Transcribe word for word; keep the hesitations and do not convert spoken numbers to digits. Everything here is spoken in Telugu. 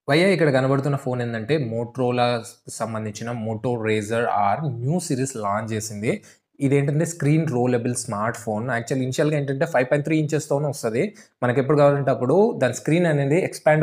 భయ్యా ఇక్కడ కనబడుతున్న ఫోన్ ఏందంటే మోటరోలాకి సంబంధించిన moto razr R new series launch చేసింది. ఇదేంటంటే screen rollable smart phone. Actually ఇనిషియల్‌గా ఏంటంటే ఐదు పాయింట్ మూడు ఇంచెస్‌తోనే వస్తది. మనకెప్పుడు కావాలంటే అప్పుడు దాని స్క్రీన్ అనేది ఎక్స్‌పాండ్